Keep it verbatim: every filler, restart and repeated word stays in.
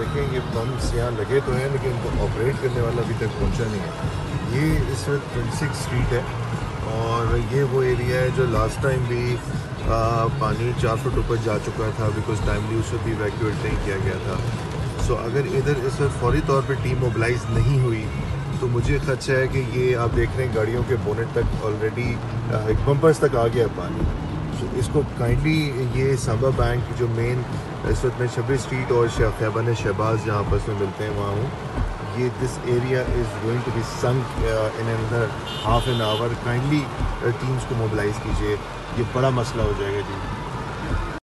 देखें ये पम्प्स यहाँ लगे तो हैं लेकिन इनको ऑपरेट करने वाला अभी तक पहुँचा नहीं है। ये इस वक्त ट्वेंटी सिक्स स्ट्रीट है और ये वो एरिया है जो लास्ट टाइम भी आ, पानी चार फुट ऊपर जा चुका था बिकॉज टाइमली उसे भी इवैक्यूएट नहीं किया गया था। सो so, अगर इधर इस वक्त फौरी तौर पर टीम मोबिलाइज नहीं हुई तो मुझे खदशा है कि ये आप देख रहे हैं गाड़ियों के बोनेट तक ऑलरेडी बम्पर्स तक आ गया पानी। सो so, इसको काइंडली ये सांबा बैंक जो मेन इस वक्त मैं शबरी स्ट्रीट और खैबन शहबाज जहाँ आपस में मिलते हैं वहाँ हूँ, ये this area is going to be sunk in another half an hour. Kindly teams को मोबिलाइज़ कीजिए, ये बड़ा मसला हो जाएगा जी।